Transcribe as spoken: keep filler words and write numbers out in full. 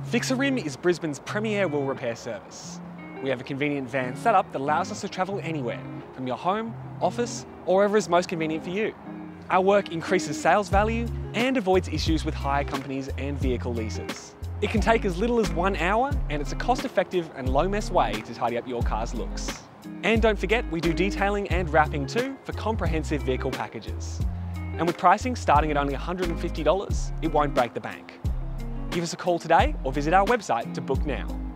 Fix a Rim is Brisbane's premier wheel repair service. We have a convenient van setup that allows us to travel anywhere, from your home, office, or wherever is most convenient for you. Our work increases sales value and avoids issues with hire companies and vehicle leases. It can take as little as one hour, and it's a cost-effective and low-mess way to tidy up your car's looks. And don't forget, we do detailing and wrapping too for comprehensive vehicle packages. And with pricing starting at only one hundred and fifty dollars, it won't break the bank. Give us a call today or visit our website to book now.